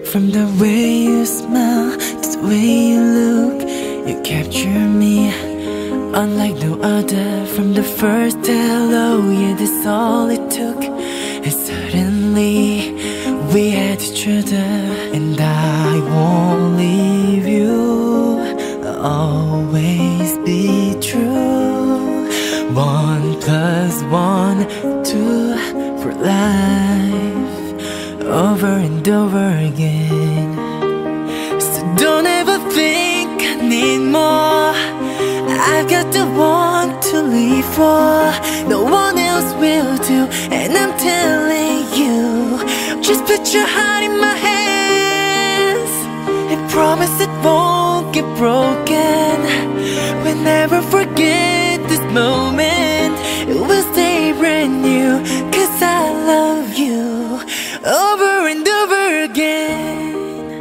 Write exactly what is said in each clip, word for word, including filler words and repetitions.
From the way you smile to the way you look, you capture me unlike no other. From the first hello, yeah, that's all it took. And suddenly we had each other. And I won't leave you, I'll always be true. One plus one, two for life, over and over again. So don't ever think I need more. I've got the one to live for. No one else will do. And I'm telling you, just put your heart in my hands and promise it won't get broken. We'll never forget this moment. It will stay brand new, 'cause I love you over and over again.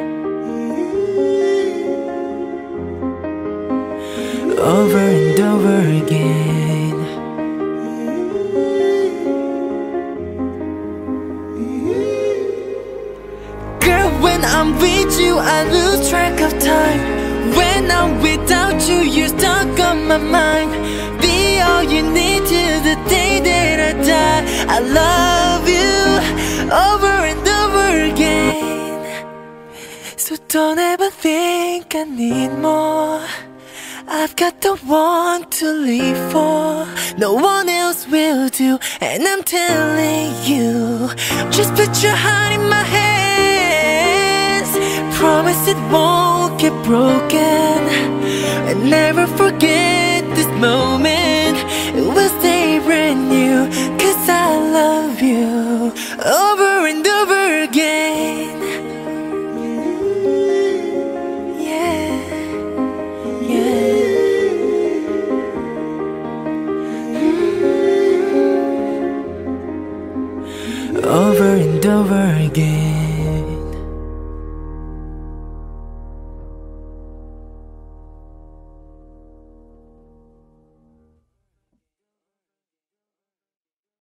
Over and over again. Girl, when I'm with you, I lose track of time. When I'm without you, you're stuck on my mind. Be all you need till the day that I die. I love you over and over again. So don't ever think I need more. I've got the one to live for. No one else will do. And I'm telling you, just put your heart in my hands. Promise it won't get broken. And never forget this moment. It will stay brand new, 'cause I love you over and over again. Over and over again.